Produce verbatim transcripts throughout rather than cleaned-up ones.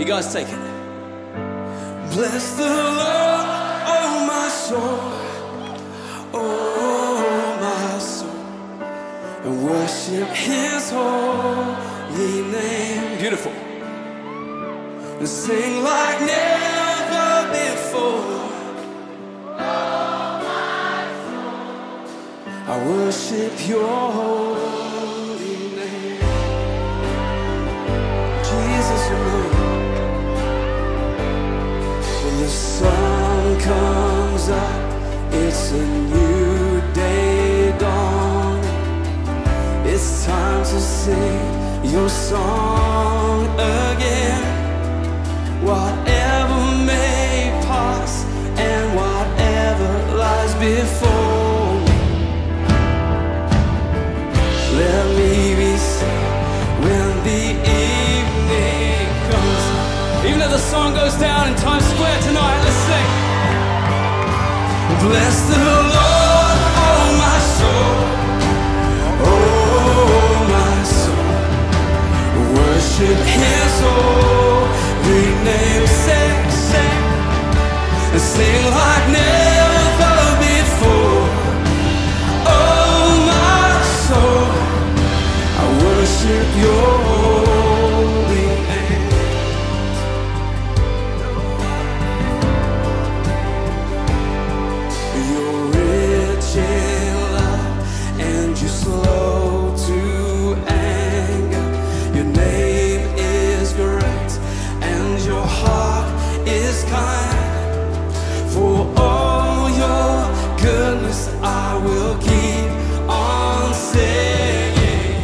You guys take it. Bless the Lord, oh my soul, oh my soul, and worship His holy name. Beautiful. And sing like never before. I worship Your holy name. Jesus, Your name. When the sun comes up, it's a new day dawning. It's time to sing Your song again. Whatever may pass and whatever lies before me, let me be saved when the evening comes. Even though the song goes down in Times Square tonight, let's sing. Bless the Lord, oh my soul, oh my soul, worship His holy name. Sing, sing, and sing like never before. Oh my soul, I worship Your holy name. You're rich in love and You're slow to anger. Your name is great and Your heart is kind. For all Your goodness I will keep on singing.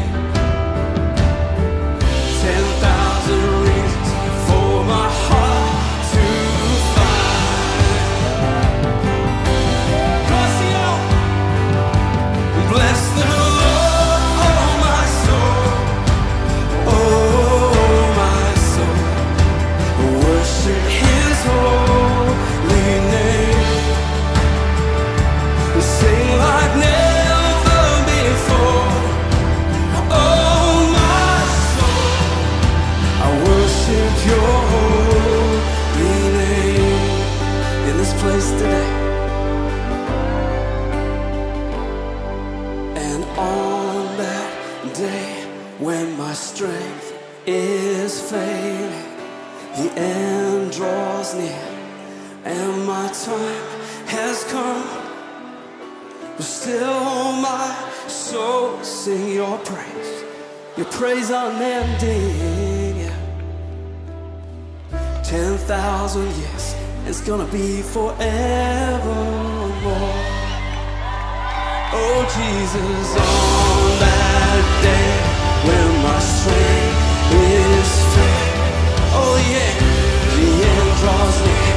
Ten thousand reasons for my heart to find. Bless the Lord, oh my soul, oh my soul, worship His holy name. Sing like never before. Oh my soul, I worship Your holy name. In this place today. And on that day when my strength is failing, the end draws near and my time has come, but still my soul sing Your praise, Your praise unending. Yeah. Ten thousand years, it's gonna be forevermore. Oh Jesus, on that day when my strength is failing, oh yeah, the end draws near